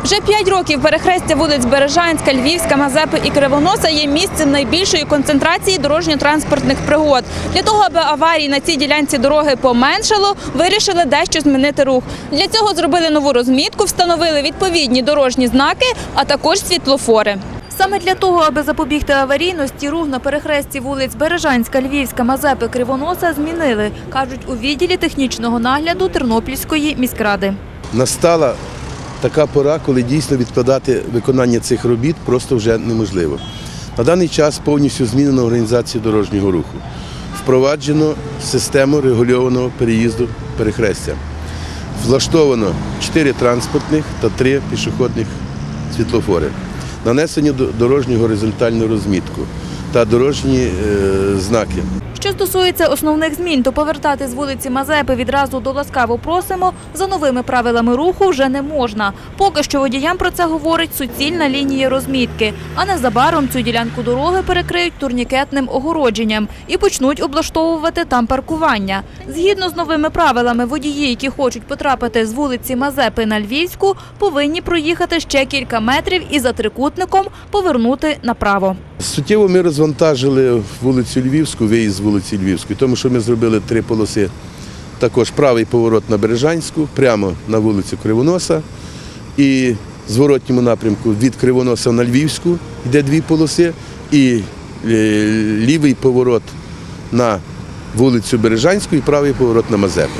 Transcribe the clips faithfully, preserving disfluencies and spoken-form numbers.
Вже п'ять років перехрестя вулиць Бережанська, Львівська, Мазепи і Кривоноса є місцем найбільшої концентрації дорожньо-транспортних пригод. Для того, аби аварій на цій ділянці дороги поменшало, вирішили дещо змінити рух. Для цього зробили нову розмітку, встановили відповідні дорожні знаки, а також світлофори. Саме для того, аби запобігти аварійності, рух на перехресті вулиць Бережанська, Львівська, Мазепи, Кривоноса змінили, кажуть у відділі технічного нагляду Тернопільської міськради. Настала така пора, коли дійсно відкладати виконання цих робіт просто вже неможливо. На даний час повністю змінена організація дорожнього руху. Впроваджено систему регульованого переїзду перехрестя. Влаштовано чотири транспортних та три пішохідних світлофори. Нанесено дорожню горизонтальну розмітку та дорожні е, знаки. Що стосується основних змін, то повертати з вулиці Мазепи відразу до ласкаво просимо за новими правилами руху вже не можна. Поки що водіям про це говорить суцільна лінія розмітки, а незабаром цю ділянку дороги перекриють турнікетним огородженням і почнуть облаштовувати там паркування. Згідно з новими правилами, водії, які хочуть потрапити з вулиці Мазепи на Львівську, повинні проїхати ще кілька метрів і за трикутником повернути направо. Суттєво ми розвантажили вулицю Львівську, виїзд з вулиці Львівської, тому що ми зробили три полоси. Також правий поворот на Бережанську, прямо на вулицю Кривоноса. І в зворотньому напрямку від Кривоноса на Львівську йде дві полоси. І лівий поворот на вулицю Бережанську і правий поворот на Мазепи.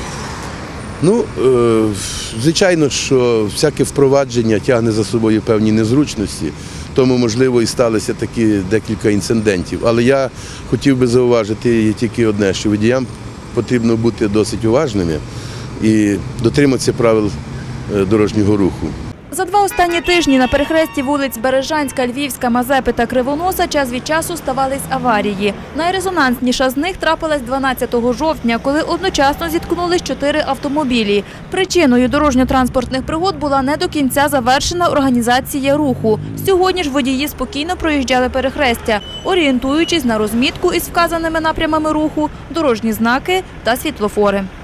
Ну, звичайно, що всяке впровадження тягне за собою певні незручності, тому, можливо, і сталося такі декілька інцидентів. Але я хотів би зауважити тільки одне, що водіям потрібно бути досить уважними і дотриматися правил дорожнього руху. За два останні тижні на перехресті вулиць Бережанська, Львівська, Мазепи та Кривоноса час від часу ставались аварії. Найрезонансніша з них трапилась дванадцятого жовтня, коли одночасно зіткнулись чотири автомобілі. Причиною дорожньо-транспортних пригод була не до кінця завершена організація руху. Сьогодні ж водії спокійно проїжджали перехрестя, орієнтуючись на розмітку із вказаними напрямами руху, дорожні знаки та світлофори.